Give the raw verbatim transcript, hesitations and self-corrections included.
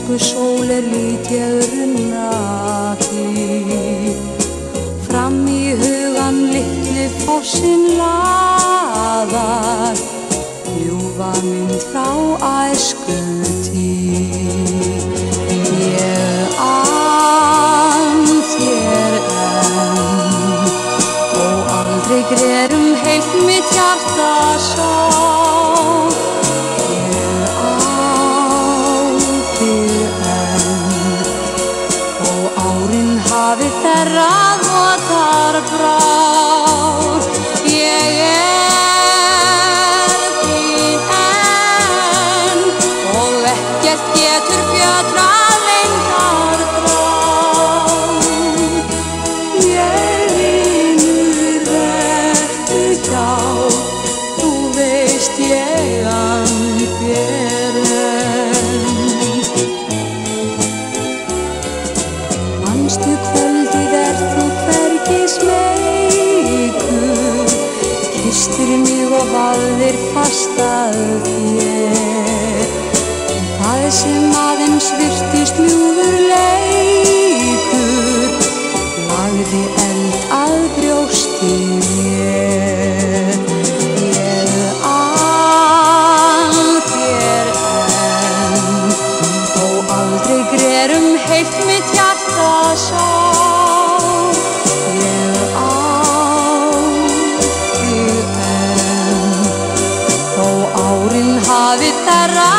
Elsku sól er lít ég runna því, fram í hugan litlu fossinn laðar, ljúfa mynd frá æskutíð. Ég ann þér enn og aldrei grer um heilt mitt hjarta sár. Hafi þerrað votar brár. Ég er þín enn og ekkert getur fjötrað lengdar þrá. Ég vinur vertu hjá, þú veist ég ann þér enn. Manstu kvöldið er þú hvergi smeykur, kysstir mig og vafðir fast að þér. Það sem aðeins virtist ljúfur leikur lagði eld að brjósti mér. Ég ann þér enn og aldrei grer um heilt mitt hjarta sár. Ég á þig enn þó árin hafi þerrað